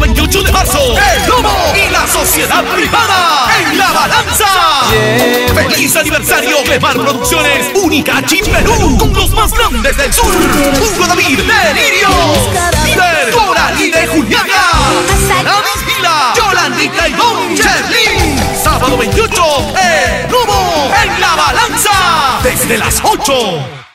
28 de marzo, El Lobo y la Sociedad Privada en La Balanza. ¡Feliz aniversario Clemar Producciones! Única Chip Perú con los más grandes del sur. Hugo David, Delirio, Líder, Coraline de Juliaca, Lavis Vila, Yolandita y Don Cherlin. Sábado 28, El Lobo en La Balanza, desde las 8.